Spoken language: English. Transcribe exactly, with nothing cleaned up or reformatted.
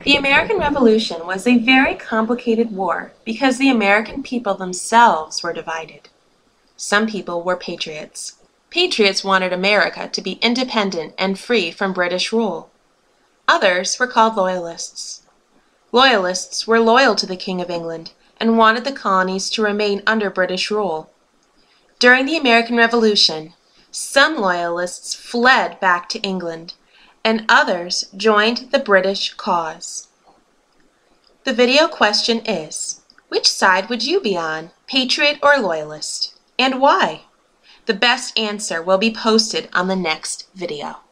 The American Revolution was a very complicated war because the American people themselves were divided. Some people were patriots. Patriots wanted America to be independent and free from British rule. Others were called Loyalists. Loyalists were loyal to the King of England and wanted the colonies to remain under British rule. During the American Revolution, some Loyalists fled back to England, and others joined the British cause. The video question is, which side would you be on, Patriot or Loyalist, and why? The best answer will be posted on the next video.